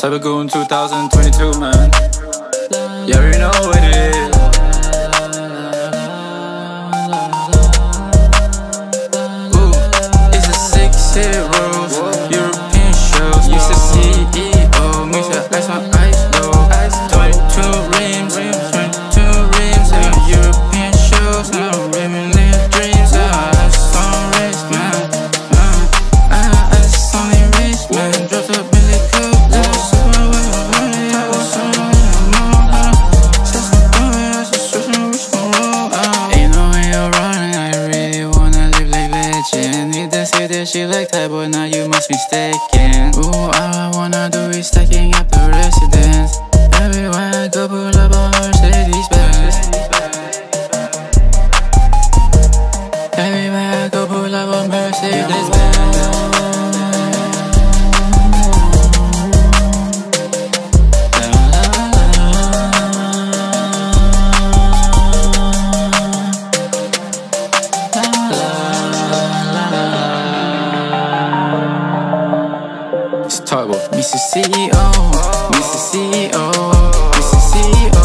Typical in 2022, man. You already know what it is. Ooh, it's a 6-hit rules, European shows. Mr. CEO, Mr. Ice on Ice Low. 22 rims, 22 rims, European shows. I'm living their dreams. Ice on wrist, man. Ice on the wrist, man. Dropped up in the coupe. She like Thaiboy, now you must be mistaken. Ooh, all I wanna do is stacking up the residence. Everywhere I go, pull up on Mercedes-Benz. Everywhere I go, pull up on Mercedes-Benz. Thaiboy, Mr. CEO, Mr. CEO, Mr. CEO.